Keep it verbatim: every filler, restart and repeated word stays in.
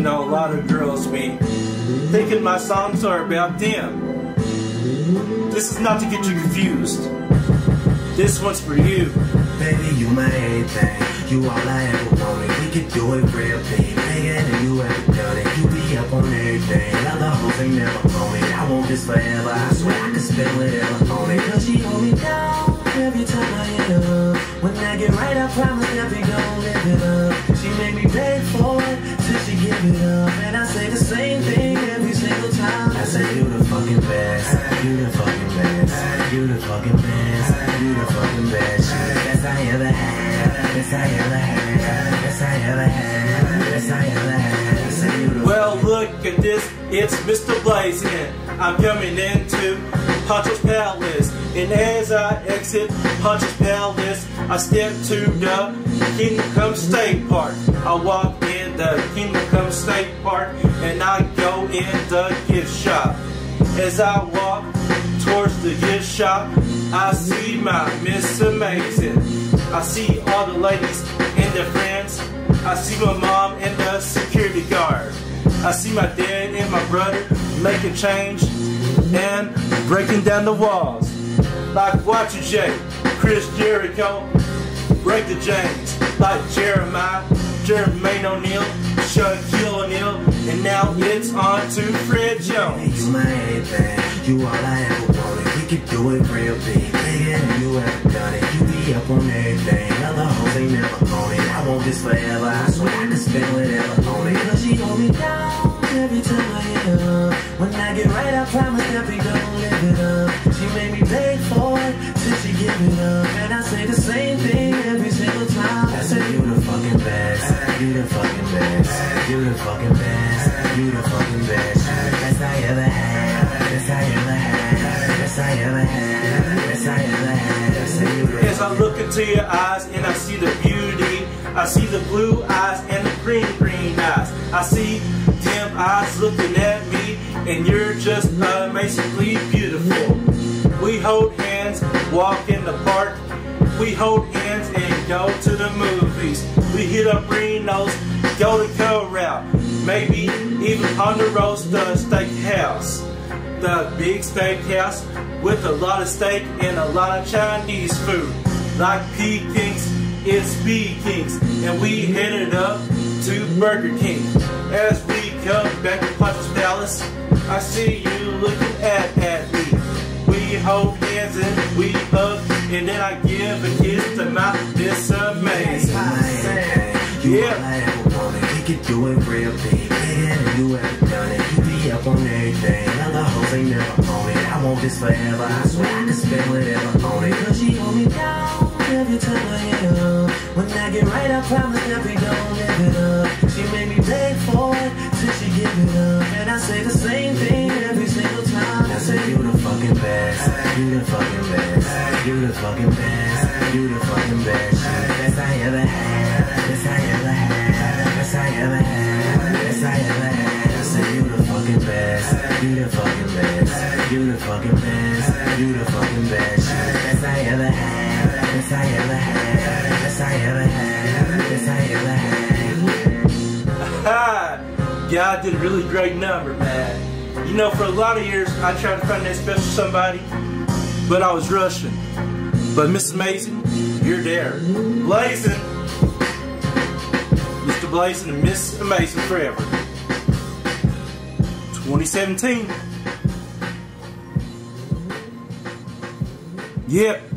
know, a lot of girls be thinking my songs are about them. This is not to get you confused. This one's for you. Baby, you my everything. You all I ever wanted. We could do it real big. Bigger than you ever done it. You be up on everything. Other hoes ain't never on it. I want this forever. I swear I could spend whatever on it. Cause she hold me down every time I hit her. When I get right, I promise that we gon' live it up. She make me beg for it till she give it up. And I say the same thing every single time. I say you the fucking best. You the fucking best. You the fucking best. You the fucking best. You the best I ever had. Best I ever had. Best I ever had. Best I ever had. I say you the Well, look at this. It's Mister Blazin. I'm coming into Poncho's Palace. And as I exit Poncho's Palace, I step to the Kingdom Come State Park. I walk in the Kingdom Come State Park and I go in the gift shop. As I walk towards the gift shop, I see my Miss Amazing. I see all the ladies and their friends. I see my mom and the security guard. I see my dad and my brother making change and breaking down the walls. Like Watcher J, Chris Jericho, break the chains. Like Jeremiah, Jermaine O'Neal, Shaquille O'Neal, and now it's on to Fred Jones. You my everything, you all I ever wanted. We could do it real big, bigger than you ever done it. You be up on everything, other hoes ain't never on it. I want this forever, I swear I could spend whatever on it. Cause she hold me down every time I hit her. When I get right, I promise that we gon' live it up. She made me beg for it till she give it up. And I say the same thing every single time. I say you the fucking best, you the fucking best, you the fucking best, you the fucking best. Best I ever had, best I ever had, best I ever had, best I ever had. I say you the As I look into your eyes and I see the beauty, I see the blue eyes and the green, green eyes. I see them eyes looking at me, and you're just amazingly beautiful. We hold hands, walk in the park. We hold hands and go to the movies. We hit up Reno's, go to Corral, maybe even Ponderosa the steakhouse. The big steakhouse with a lot of steak and a lot of Chinese food. Like Peking's, it's Peking's, and we headed up to Burger King. As we come back to Poncho's Palace, I see you looking at, at me. We hold hands and we hug, and then I give a kiss to my Miss Amazing. Yeah. We could do it real big, bigger than you ever done it. You be up on everything, other hoes ain't never on it. I want this forever, I swear I could spend whatever on it. Cause she hold me down every time I hit her. When I get right, I promise that we gon' live it up. She made me beg for it till she give it up. And I say the same thing every single time. I say you the fucking best, you the fucking best, you the fucking best, you the fucking best. You the best I ever had, best I ever had, best I ever had, best I ever had. I say you the fucking best, you the fucking best, you the fucking best, you the fucking best. You the best I ever had, best I ever had, best I ever had, best I ever had. Ha! God did a really great number, man. You know, for a lot of years, I tried to find that special somebody, but I was rushing. But Miss Amazing, you're there. Blazin'. Mister Blazin' and Miss Amazing forever. twenty seventeen. Yep.